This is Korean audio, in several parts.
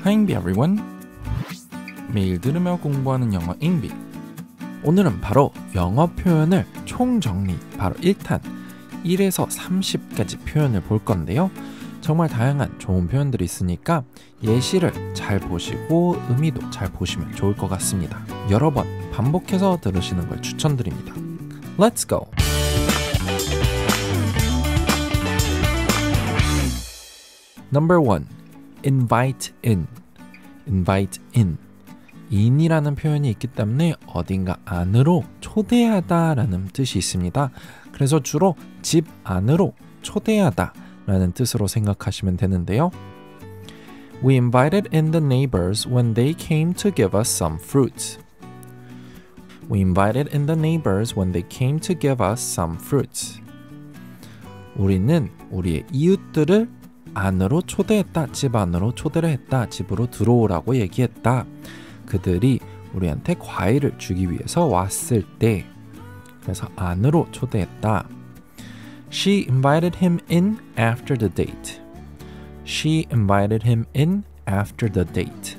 Hi 잉비 everyone. 매일 들으며 공부하는 영어 잉비. 오늘은 바로 영어 표현을 총정리, 바로 1탄 1에서 30까지 표현을 볼 건데요. 정말 다양한 좋은 표현들이 있으니까 예시를 잘 보시고 의미도 잘 보시면 좋을 것 같습니다. 여러 번 반복해서 들으시는 걸 추천드립니다. Let's go! Number 1. Invite in. Invite in. in이라는 표현이 있기 때문에 어딘가 안으로 초대하다 라는 뜻이 있습니다. 그래서 주로 집 안으로 초대하다 라는 뜻으로 생각하시면 되는데요. We invited in the neighbors when they came to give us some fruits. We invited in the neighbors when they came to give us some fruits. 우리는 우리의 이웃들을 안으로 초대했다. 집 안으로 초대를 했다. 집으로 들어오라고 얘기했다. 그들이 우리한테 과일을 주기 위해서 왔을 때, 그래서 안으로 초대했다. She invited him in after the date. She invited him in after the date.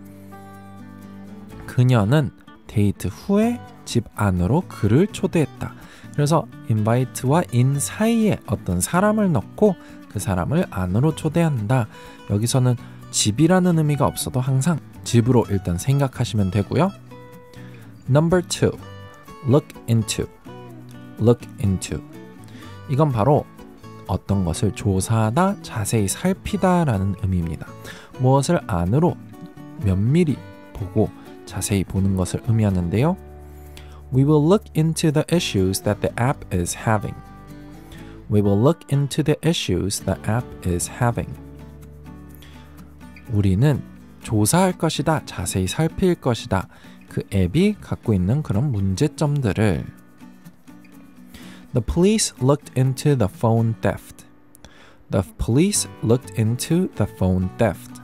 그녀는 데이트 후에 집 안으로 그를 초대했다. 그래서 invite와 in 사이에 어떤 사람을 넣고 그 사람을 안으로 초대한다. 여기서는 집이라는 의미가 없어도 항상 집으로 일단 생각하시면 되고요. Number 2. Look into. Look into. 이건 바로 어떤 것을 조사하다, 자세히 살피다 라는 의미입니다. 무엇을 안으로 면밀히 보고 자세히 보는 것을 의미하는데요. We will look into the issues that the app is having. We will look into the issues the app is having. 우리는 조사할 것이다, 자세히 살필 것이다. 그 앱이 갖고 있는 그런 문제점들을. The police looked into the phone theft. The police looked into the phone theft.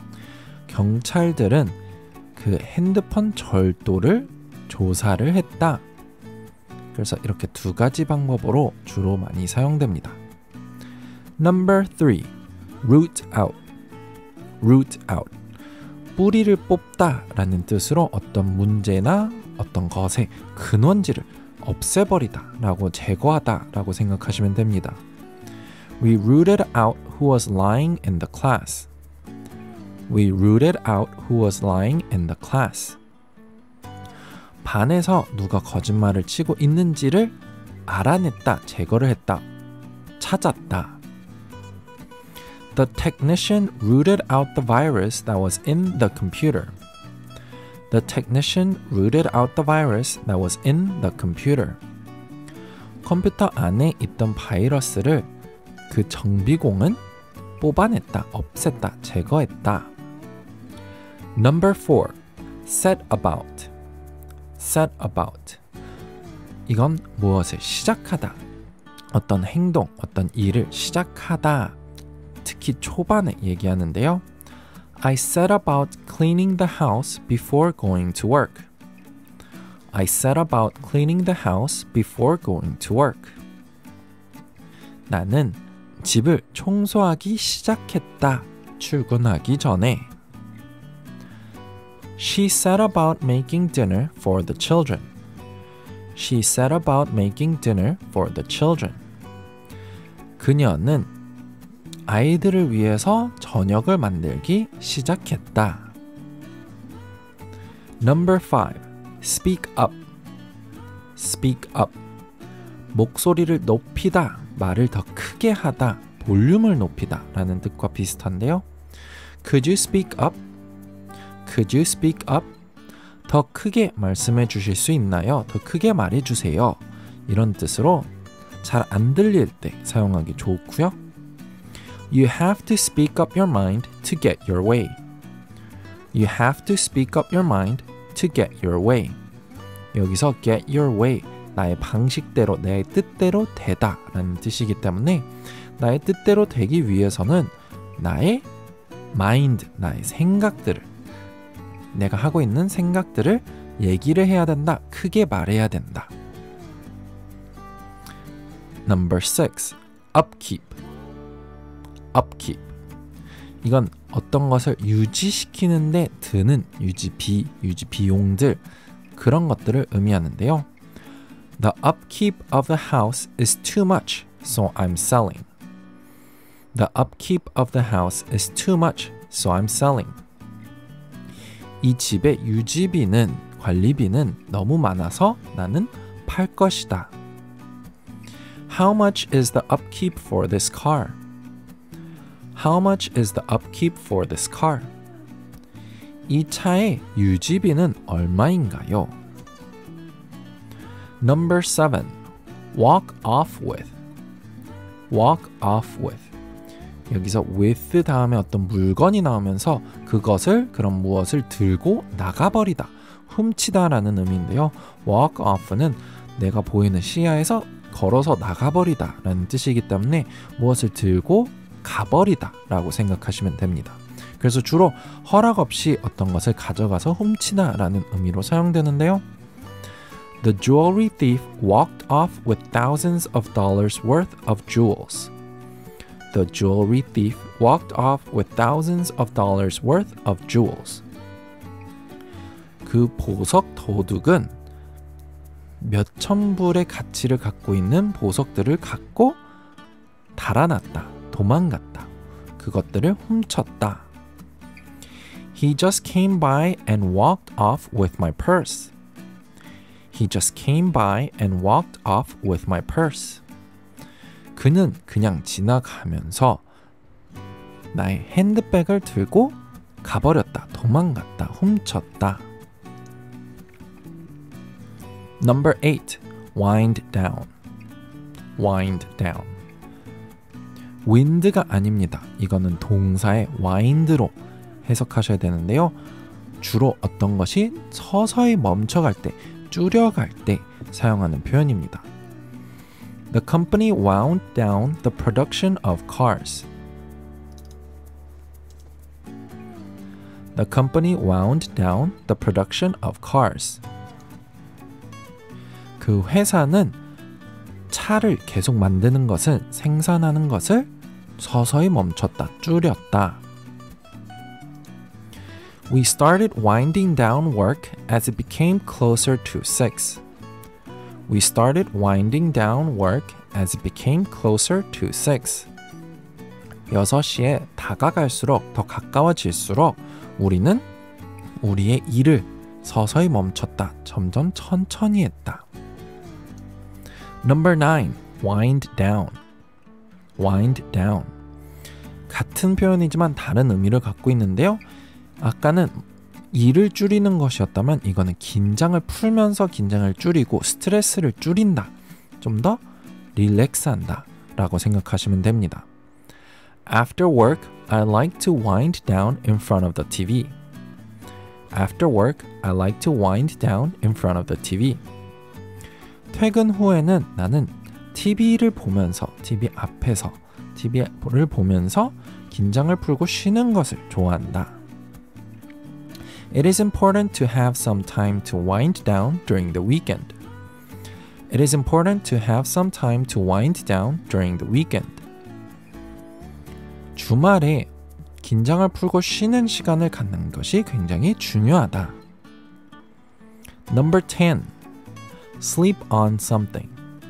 경찰들은 그 핸드폰 절도를 조사를 했다. 그래서 이렇게 두 가지 방법으로 주로 많이 사용됩니다. Number 3. Root out. Root out. 뿌리를 뽑다 라는 뜻으로 어떤 문제나 어떤 것의 근원지를 없애버리다 라고 제거하다 라고 생각하시면 됩니다. We rooted out who was lying in the class. We rooted out who was lying in the class. 반에서 누가 거짓말을 치고 있는지를 알아냈다, 제거를 했다, 찾았다. The technician rooted out the virus that was in the computer. The technician rooted out the virus that was in the computer. 컴퓨터 안에 있던 바이러스를 그 정비공은 뽑아냈다, 없앴다, 제거했다. Number 4. Set about. Set about. 이건 무엇을 시작하다. 어떤 행동, 어떤 일을 시작하다. 특히 초반에 얘기하는데요. I set about cleaning the house before going to work. I set about cleaning the house before going to work. 나는 집을 청소하기 시작했다. 출근하기 전에. She set about making dinner for the children. She set about making dinner for the children. 그녀는 아이들을 위해서 저녁을 만들기 시작했다. Number 5. Speak up. Speak up. 목소리를 높이다, 말을 더 크게 하다, 볼륨을 높이다 라는 뜻과 비슷한데요. Could you speak up? Could you speak up? 더 크게 말씀해 주실 수 있나요? 더 크게 말해 주세요. 이런 뜻으로 잘 안 들릴 때 사용하기 좋고요. You have to speak up your mind to get your way. You have to speak up your mind to get your way. 여기서 get your way, 나의 방식대로, 내 뜻대로 되다 라는 뜻이기 때문에 나의 뜻대로 되기 위해서는 나의 mind, 나의 생각들을, 내가 하고 있는 생각들을 얘기를 해야 된다, 크게 말해야 된다. Number 6. Upkeep. Upkeep. 이건 어떤 것을 유지시키는데 드는 유지비, 유지비용들 그런 것들을 의미하는데요. The upkeep of the house is too much, so I'm selling. The upkeep of the house is too much, so I'm selling. 이 집의 유지비는, 관리비는 너무 많아서 나는 팔 것이다. How much is the upkeep for this car? How much is the upkeep for this car? 이 차의 유지비는 얼마인가요? Number 7. Walk off with. Walk off with. 여기서 with 다음에 어떤 물건이 나오면서 그것을, 그런 무엇을 들고 나가버리다, 훔치다 라는 의미인데요. walk off는 내가 보이는 시야에서 걸어서 나가버리다 라는 뜻이기 때문에 무엇을 들고 가버리다 라고 생각하시면 됩니다. 그래서 주로 허락 없이 어떤 것을 가져가서 훔치다 라는 의미로 사용되는데요. The jewelry thief walked off with thousands of dollars worth of jewels. The jewelry thief walked off with thousands of dollars worth of jewels. 그 보석 도둑은 몇천 불의 가치를 갖고 있는 보석들을 갖고 달아났다, 도망갔다. 그것들을 훔쳤다. He just came by and walked off with my purse. He just came by and walked off with my purse. 그는 그냥 지나가면서 나의 핸드백을 들고 가버렸다, 도망갔다, 훔쳤다. Number 8. Wind down. Wind down. wind가 아닙니다. 이거는 동사의 wind로 해석하셔야 되는데요. 주로 어떤 것이 서서히 멈춰갈 때, 줄여갈 때 사용하는 표현입니다. The company wound down the production of cars. The company wound down the production of cars. 그 회사는 차를 계속 만드는 것을, 생산하는 것을 서서히 멈췄다, 줄였다. We started winding down work as it became closer to 6. We started winding down work as it became closer to 6. 6시에 다가갈수록, 더 가까워질수록 우리는 우리의 일을 서서히 멈췄다, 점점 천천히 했다. Number 9. Wind down. Wind down. 같은 표현이지만 다른 의미를 갖고 있는데요. 아까는 일을 줄이는 것이었다면 이거는 긴장을 풀면서 긴장을 줄이고 스트레스를 줄인다, 좀 더 릴렉스한다 라고 생각하시면 됩니다. After work, I like to wind down in front of the TV. After work, I like to wind down in front of the TV. 퇴근 후에는 나는 TV를 보면서, TV 앞에서 TV를 보면서 긴장을 풀고 쉬는 것을 좋아한다. It is important to have some time to wind down during the weekend. It is important to have some time to wind down during the weekend. 주말에 긴장을 풀고 쉬는 시간을 갖는 것이 굉장히 중요하다. Number 10. Sleep on something.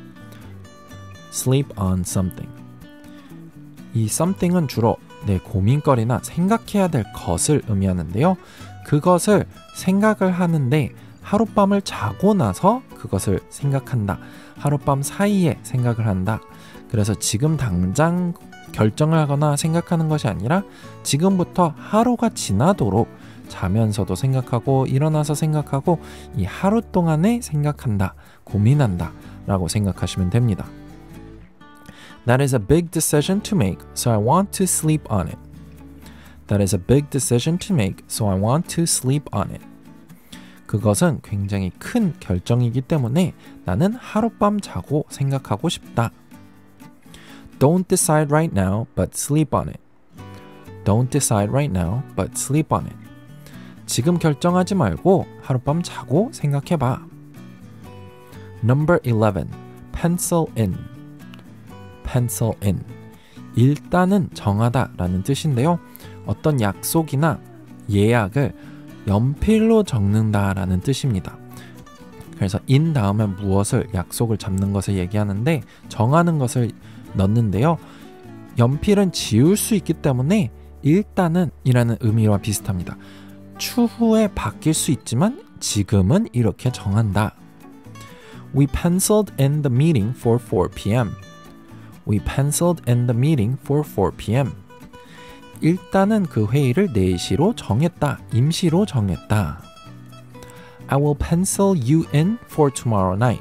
Sleep on something. 이 something은 주로 내 고민거리나 생각해야 될 것을 의미하는데요. 그것을 생각을 하는데 하룻밤을 자고 나서 그것을 생각한다. 하룻밤 사이에 생각을 한다. 그래서 지금 당장 결정을 하거나 생각하는 것이 아니라 지금부터 하루가 지나도록 자면서도 생각하고 일어나서 생각하고 이 하루 동안에 생각한다, 고민한다 라고 생각하시면 됩니다. That is a big decision to make, so I want to sleep on it. That is a big decision to make, so I want to sleep on it. 그것은 굉장히 큰 결정이기 때문에 나는 하룻밤 자고 생각하고 싶다. Don't decide right now, but sleep on it. Don't decide right now, but sleep on it. 지금 결정하지 말고 하룻밤 자고 생각해봐. Number 11. Pencil in. Pencil in. 일단은 정하다 라는 뜻인데요. 어떤 약속이나 예약을 연필로 적는다라는 뜻입니다. 그래서 in 다음에 무엇을 약속을 잡는 것을 얘기하는데 정하는 것을 넣는데요. 연필은 지울 수 있기 때문에 일단은 이라는 의미와 비슷합니다. 추후에 바뀔 수 있지만 지금은 이렇게 정한다. We penciled in the meeting for 4 p.m. We penciled in the meeting for 4 p.m. 일단은 그 회의를 4시로 정했다. 임시로 정했다. I will pencil you in for tomorrow night.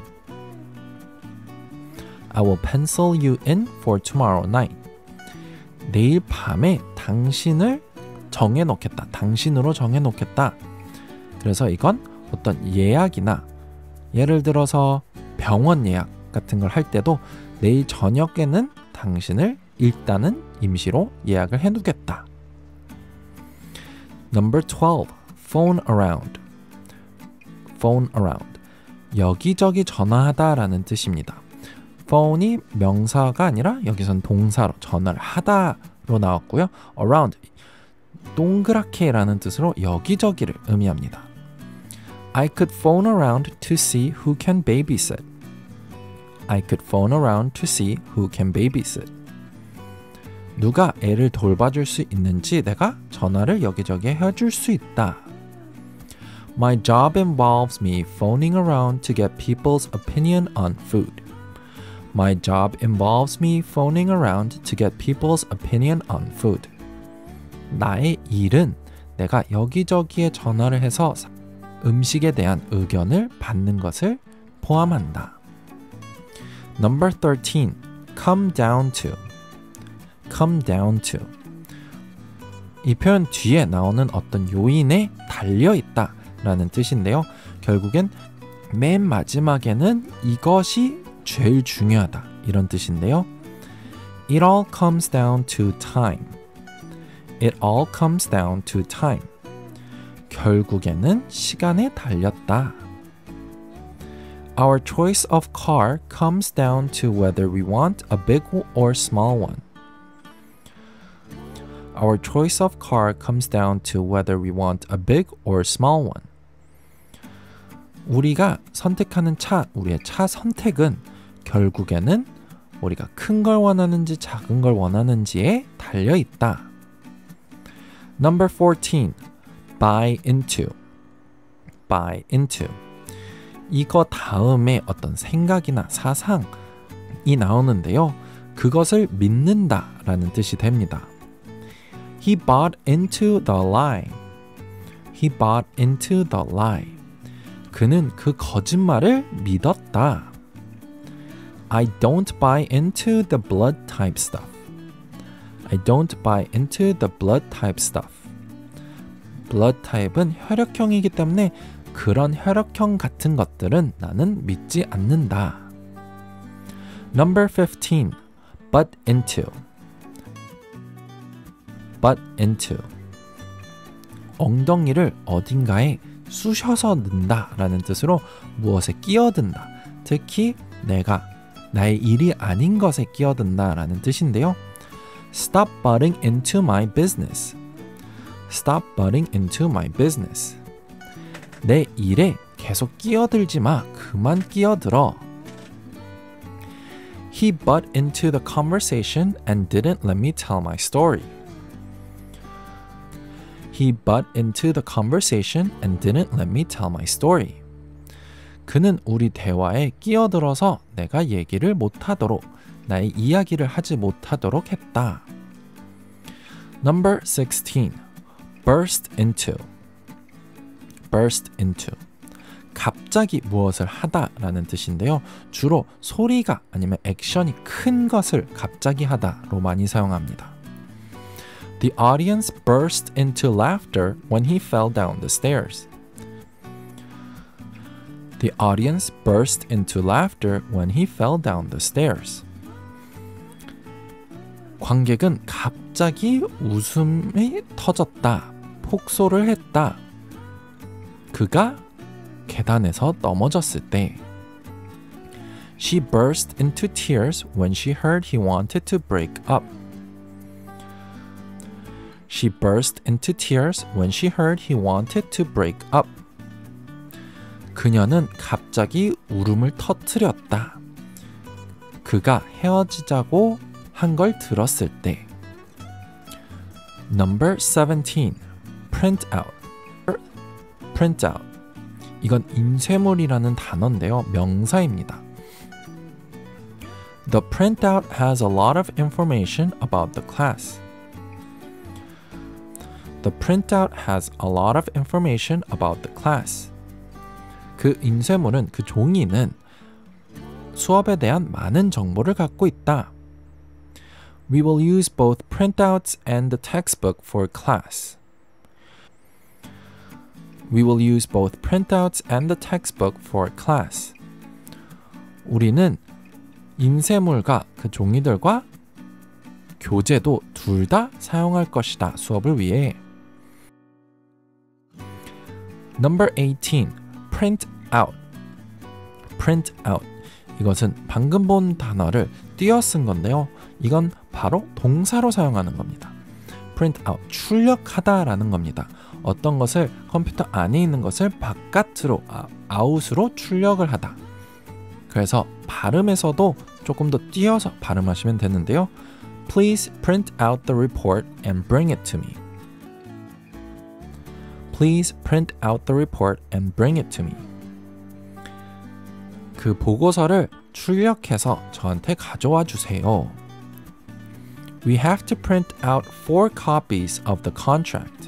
I will pencil you in for tomorrow night. 내일 밤에 당신을 정해놓겠다. 당신으로 정해놓겠다. 그래서 이건 어떤 예약이나 예를 들어서 병원 예약 같은 걸 할 때도 내일 저녁에는 당신을 일단은 임시로 예약을 해두겠다. Number 12. Phone around. Phone around. 여기저기 전화하다 라는 뜻입니다. phone이 명사가 아니라 여기선 동사로 전화를 하다로 나왔고요. around. 동그랗게 라는 뜻으로 여기저기를 의미합니다. I could phone around to see who can babysit. I could phone around to see who can babysit. 누가 애를 돌봐줄 수 있는지 내가 전화를 여기저기 해줄 수 있다. My job involves me phoning around to get people's opinion on food. My job involves me phoning around to get people's opinion on food. 나의 일은 내가 여기저기에 전화를 해서 음식에 대한 의견을 받는 것을 포함한다. Number 13. Come down to. Come down to. 이 표현 뒤에 나오는 어떤 요인에 달려있다 라는 뜻인데요. 결국엔 맨 마지막에는 이것이 제일 중요하다 이런 뜻인데요. It all comes down to time. It all comes down to time. 결국에는 시간에 달렸다. Our choice of car comes down to whether we want a big or small one. Our choice of car comes down to whether we want a big or small one. 우리가 선택하는 차, 우리의 차 선택은 결국에는 우리가 큰 걸 원하는지 작은 걸 원하는지에 달려 있다. Number 14. Buy into. Buy into. 이거 다음에 어떤 생각이나 사상이 나오는데요. 그것을 믿는다 라는 뜻이 됩니다. He bought into the lie. He bought into the lie. 그는 그 거짓말을 믿었다. I don't buy into the blood type stuff. I don't buy into the blood type stuff. blood type은 혈액형이기 때문에 그런 혈액형 같은 것들은 나는 믿지 않는다. Number 15. Butt into. Butt into. 엉덩이를 어딘가에 쑤셔서 넣는다 라는 뜻으로 무엇에 끼어든다. 특히 나의 일이 아닌 것에 끼어든다 라는 뜻인데요. Stop butting into my business. Stop butting into my business. 내 일에 계속 끼어들지 마. 그만 끼어들어. He butt into the conversation and didn't let me tell my story. He butt into the conversation and didn't let me tell my story. 그는 우리 대화에 끼어들어서 내가 얘기를 못하도록, 나의 이야기를 하지 못하도록 했다. Number 16. Burst into. Burst into. 갑자기 무엇을 하다 라는 뜻인데요. 주로 소리가 아니면 액션이 큰 것을 갑자기 하다로 많이 사용합니다. The audience burst into laughter when he fell down the stairs. The audience burst into laughter when he fell down the stairs. 관객은 갑자기 웃음이 터졌다. 폭소를 했다. 그가 계단에서 넘어졌을 때. She burst into tears when she heard he wanted to break up. She burst into tears when she heard he wanted to break up. 그녀는 갑자기 울음을 터뜨렸다. 그가 헤어지자고 한 걸 들었을 때. Number 17. Print out. Print out. 이건 인쇄물이라는 단어인데요. 명사입니다. The printout has a lot of information about the class. The printout has a lot of information about the class. 그 인쇄물은, 그 종이는 수업에 대한 많은 정보를 갖고 있다. We will use both printouts and the textbook for class. We will use both printouts and the textbook for class. 우리는 인쇄물과 그 종이들과 교재도 둘 다 사용할 것이다. 수업을 위해. Number 18. Print out. Print out. 이것은 방금 본 단어를 띄어 쓴 건데요. 이건 바로 동사로 사용하는 겁니다. Print out. 출력하다라는 겁니다. 어떤 것을 컴퓨터 안에 있는 것을 바깥으로, 아웃으로 출력을 하다. 그래서 발음에서도 조금 더 띄어서 발음하시면 되는데요. Please print out the report and bring it to me. Please print out the report and bring it to me. 그 보고서를 출력해서 저한테 가져와 주세요. We have to print out 4 copies of the contract.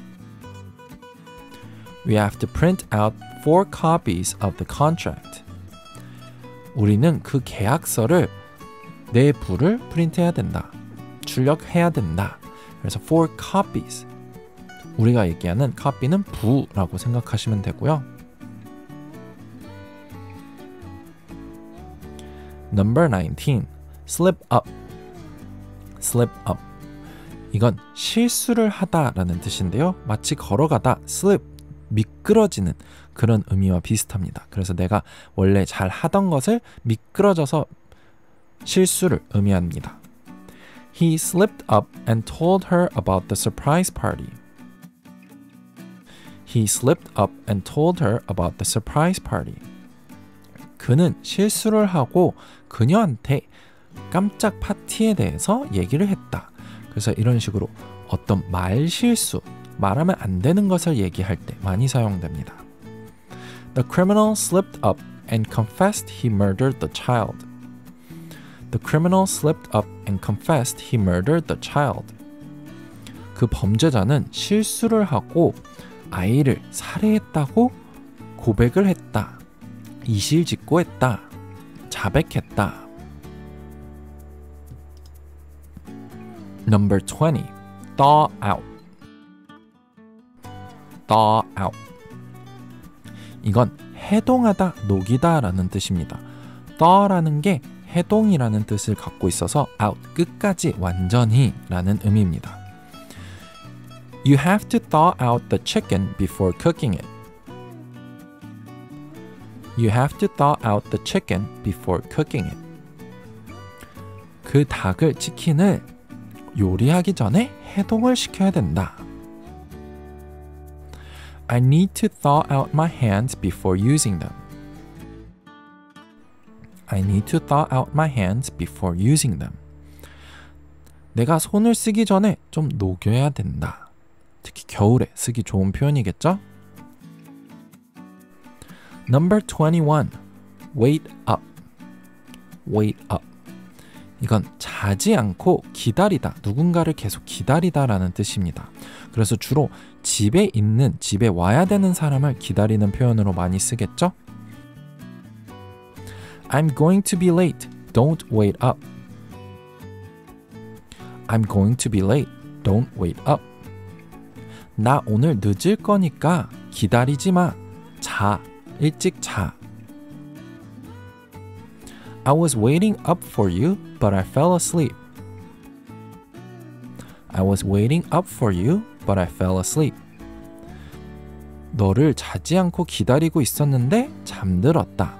We have to print out 4 copies of the contract. 우리는 그 계약서를 4부를 프린트해야 된다. 출력해야 된다. 그래서 4 copies. 우리가 얘기하는 copy는 부라고 생각하시면 되고요. Number 19. Slip up. Slip up. 이건 실수를 하다라는 뜻인데요. 마치 걸어가다 slip, 미끄러지는 그런 의미와 비슷합니다. 그래서 내가 원래 잘 하던 것을 미끄러져서 실수를 의미합니다. He slipped up and told her about the surprise party. He slipped up and told her about the surprise party. 그는 실수를 하고 그녀한테 깜짝 파티에 대해서 얘기를 했다. 그래서 이런 식으로 어떤 말 실수, 말하면 안 되는 것을 얘기할 때 많이 사용됩니다. The criminal slipped up and confessed he murdered the child. The criminal slipped up and confessed he murdered the child. 그 범죄자는 실수를 하고 아이를 살해했다고 고백을 했다. 이실직고했다. 자백했다. Number 20. Thaw out. Thaw out. 이건 해동하다, 녹이다 라는 뜻입니다. thaw라는 게 해동이라는 뜻을 갖고 있어서 out, 끝까지, 완전히 라는 의미입니다. You have to thaw out the chicken before cooking it. You have to thaw out the chicken before cooking it. 그 닭을, 치킨을 요리하기 전에 해동을 시켜야 된다. I need to thaw out my hands before using them. I need to thaw out my hands before using them. 내가 손을 쓰기 전에 좀 녹여야 된다. 특히 겨울에 쓰기 좋은 표현이겠죠? Number 21. Wait up. Wait up. 이건 자지 않고 기다리다, 누군가를 계속 기다리다 라는 뜻입니다. 그래서 주로 집에 있는, 집에 와야 되는 사람을 기다리는 표현으로 많이 쓰겠죠? I'm going to be late. Don't wait up. I'm going to be late. Don't wait up. 나 오늘 늦을 거니까 기다리지 마. 자, 일찍 자. I was waiting up for you, but I fell asleep. I was waiting up for you, but I fell asleep. 너를 자지 않고 기다리고 있었는데 잠들었다.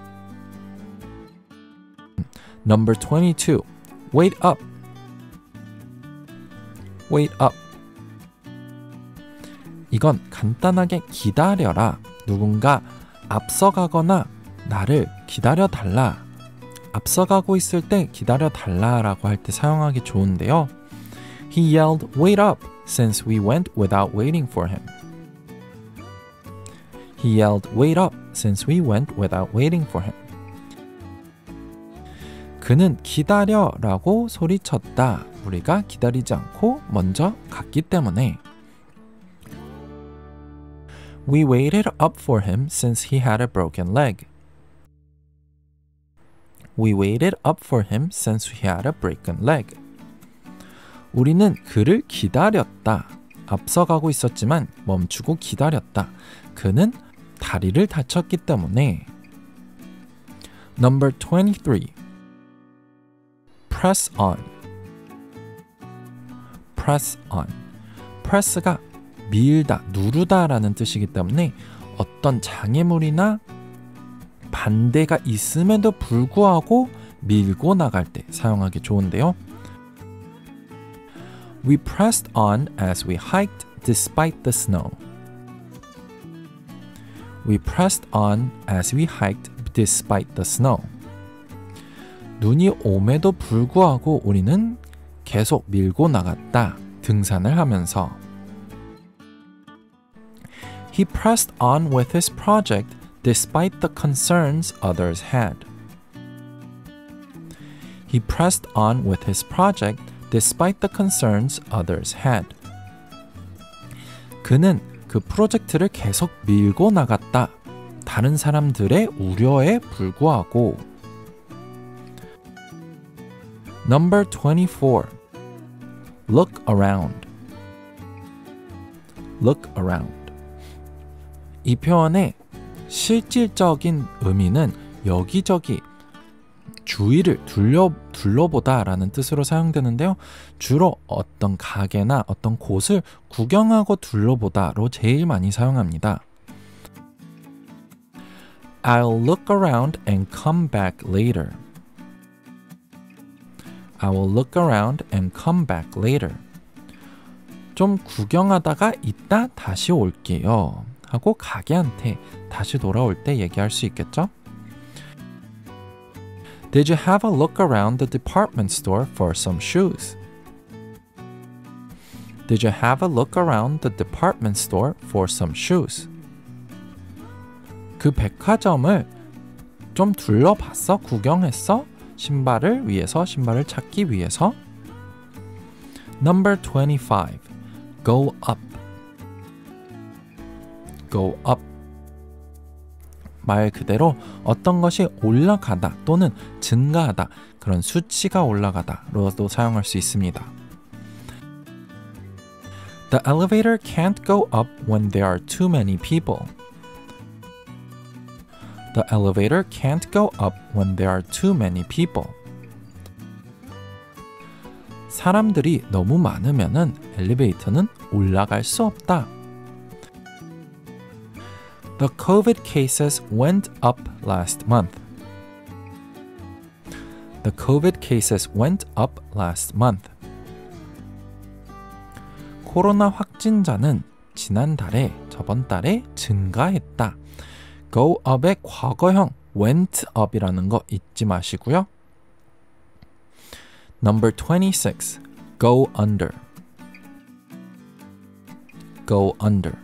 Number 22. Wait up. Wait up. 이건 간단하게 기다려라. 누군가 앞서가거나 나를 기다려달라. 앞서가고 있을 때 기다려달라라고 할 때 사용하기 좋은데요. He yelled, "Wait up!" since we went without waiting for him. He yelled, "Wait up!" since we went without waiting for him. 그는 기다려라고 소리쳤다. 우리가 기다리지 않고 먼저 갔기 때문에. We waited up for him since he had a broken leg. We waited up for him since he had a broken leg. 우리는 그를 기다렸다. 앞서가고 있었지만 멈추고 기다렸다. 그는 다리를 다쳤기 때문에. Number 23. Press on. Press on. press가 밀다, 누르다 라는 뜻이기 때문에 어떤 장애물이나 반대가 있음에도 불구하고 밀고 나갈 때 사용하기 좋은데요. We pressed on as we hiked despite the snow. We pressed on as we hiked despite the snow. 눈이 옴에도 불구하고 우리는 계속 밀고 나갔다. 등산을 하면서. He pressed on with his project despite the concerns others had. He pressed on with his project despite the concerns others had. 그는 그 프로젝트를 계속 밀고 나갔다. 다른 사람들의 우려에 불구하고. Number 24. Look around. Look around. 이 표현의 실질적인 의미는 여기저기 주위를 둘러보다 라는 뜻으로 사용되는데요. 주로 어떤 가게나 어떤 곳을 구경하고 둘러보다로 제일 많이 사용합니다. I'll look around and come back later. I will look around and come back later. 좀 구경하다가 이따 다시 올게요. 하고 가게한테 다시 돌아올 때 얘기할 수 있겠죠? Did you have a look around the department store for some shoes? Did you have a look around the department store for some shoes? 그 백화점을 좀 둘러봤어? 구경했어? 신발을 위해서, 신발을 찾기 위해서. Number 25. Go up. Go up. 말 그대로 어떤 것이 올라가다 또는 증가하다, 그런 수치가 올라가다로도 사용할 수 있습니다. The elevator can't go up when there are too many people. The elevator can't go up when there are too many people. 사람들이 너무 많으면은 엘리베이터는 올라갈 수 없다. The COVID cases went up last month. The COVID cases went up last month. 코로나 확진자는 지난달에, 저번 달에 증가했다. Go up의 과거형 went up이라는 거 잊지 마시고요. Number 26. Go under. Go under.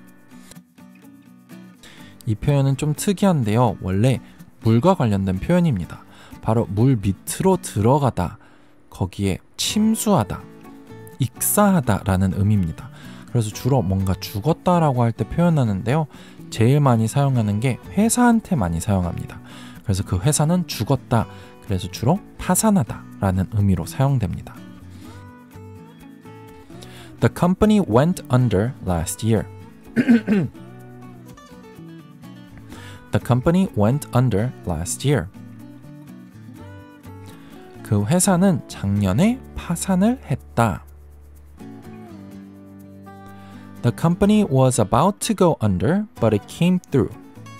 이 표현은 좀 특이한데요. 원래 물과 관련된 표현입니다. 바로 물 밑으로 들어가다, 거기에 침수하다, 익사하다 라는 의미입니다. 그래서 주로 뭔가 죽었다라고 할 때 표현하는데요. 제일 많이 사용하는 게 회사한테 많이 사용합니다. 그래서 그 회사는 죽었다, 그래서 주로 파산하다 라는 의미로 사용됩니다. The company went under last year. The company went under last year. 그 회사는 작년에 파산을 했다. The company was about to go under, but it came through.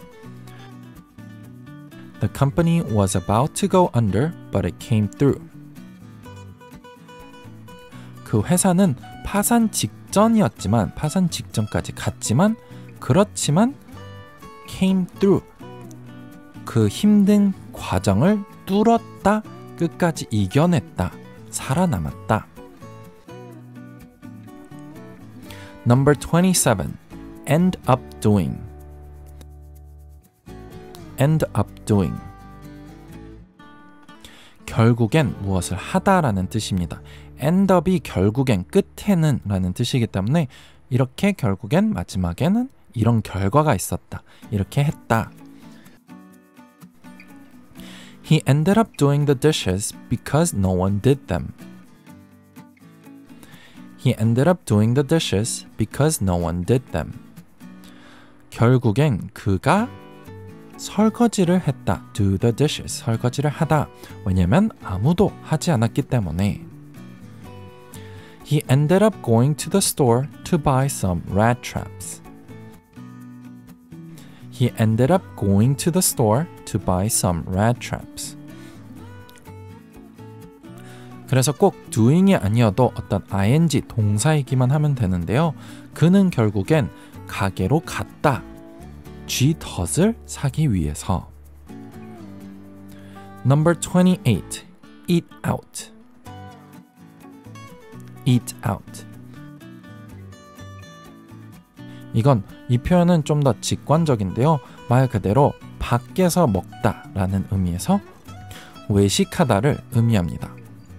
The company was about to go under, but it came through. 그 회사는 파산 직전이었지만 파산 직전까지 갔지만 그렇지만 came through 그 힘든 과정을 뚫었다 끝까지 이겨냈다 살아남았다. Number 27 end up doing end up doing 결국엔 무엇을 하다라는 뜻입니다. end up이 결국엔 끝에는 라는 뜻이기 때문에 이렇게 결국엔 마지막에는 이런 결과가 있었다. 이렇게 했다. He ended up doing the dishes because no one did them. He ended up doing the dishes because no one did them. 결국엔 그가 설거지를 했다. Do the dishes. 설거지를 하다. 왜냐면 아무도 하지 않았기 때문에. He ended up going to the store to buy some rat traps. He ended up going to the store to buy some rat traps. 그래서 꼭 doing이 아니어도 어떤 ing 동사이기만 하면 되는데요. 그는 결국엔 가게로 갔다. 쥐덫을 사기 위해서. Number 28. Eat out. Eat out. 이건 이 표현은 좀 더 직관적인데요. 말 그대로 밖에서 먹다 라는 의미에서 외식하다를 의미합니다.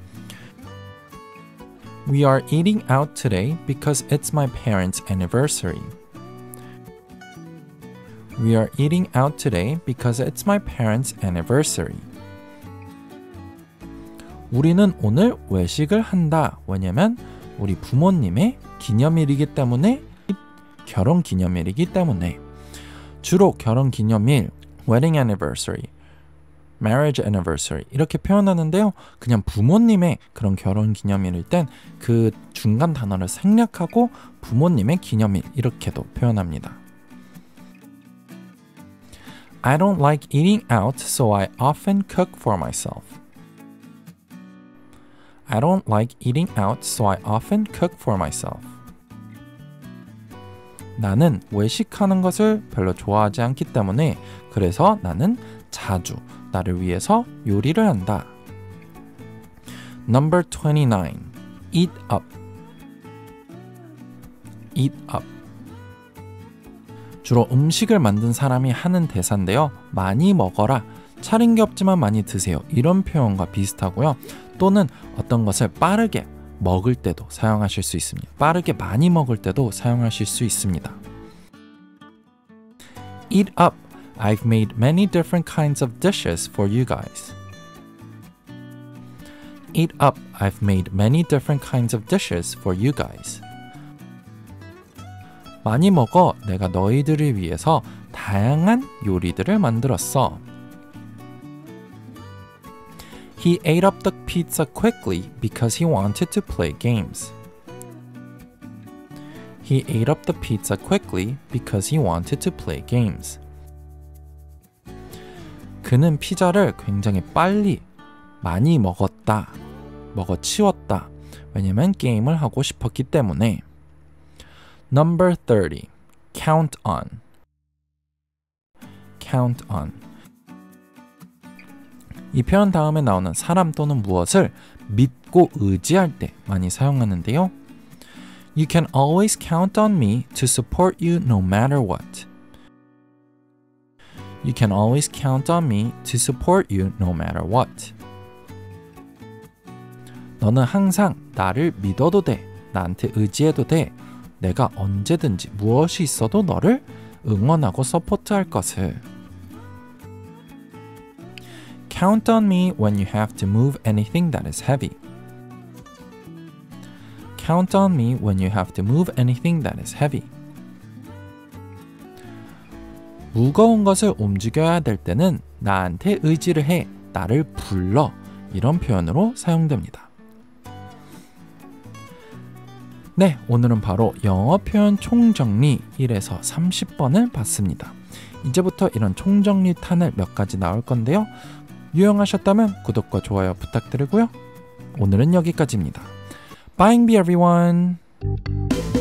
We are eating out today because it's my parents' anniversary. We are eating out today because it's my parents' anniversary. 우리는 오늘 외식을 한다. 왜냐면 우리 부모님의 기념일이기 때문에 결혼 기념일이기 때문에 주로 결혼 기념일, wedding anniversary, marriage anniversary 이렇게 표현하는데요. 그냥 부모님의 그런 결혼 기념일일 땐 그 중간 단어를 생략하고 부모님의 기념일 이렇게도 표현합니다. I don't like eating out, so I often cook for myself. I don't like eating out, so I often cook for myself. 나는 외식하는 것을 별로 좋아하지 않기 때문에 그래서 나는 자주 나를 위해서 요리를 한다. Number 29. Eat up. Eat up. 주로 음식을 만든 사람이 하는 대사인데요. 많이 먹어라. 차린 게 없지만 많이 드세요. 이런 표현과 비슷하고요. 또는 어떤 것을 빠르게 먹을 때도 사용하실 수 있습니다. 빠르게 많이 먹을 때도 사용하실 수 있습니다. Eat up. I've made many different kinds of dishes for you guys. Eat up. I've made many different kinds of dishes for you guys. 많이 먹어. 내가 너희들을 위해서 다양한 요리들을 만들었어. He ate up the pizza quickly because he wanted to play games. He ate up the pizza quickly because he wanted to play games. 그는 피자를 굉장히 빨리 많이 먹었다. 먹어치웠다. 왜냐면 게임을 하고 싶었기 때문에. Number 30. Count on. Count on. 이 표현 다음에 나오는 사람 또는 무엇을 믿고 의지할 때 많이 사용하는데요. You can always count on me to support you no matter what. You can always count on me to support you no matter what. 너는 항상 나를 믿어도 돼. 나한테 의지해도 돼. 내가 언제든지 무엇이 있어도 너를 응원하고 서포트할 것을. Count on me when you have to move anything that is heavy. Count on me when you have to move anything that is heavy. 무거운 것을 움직여야 될 때는 나한테 의지를 해. 나를 불러. 이런 표현으로 사용됩니다. 네, 오늘은 바로 영어 표현 총정리 1에서 30번을 봤습니다. 이제부터 이런 총정리 탄을 몇 가지 나올 건데요. 유용하셨다면 구독과 좋아요 부탁드리고요. 오늘은 여기까지입니다. Bye everyone!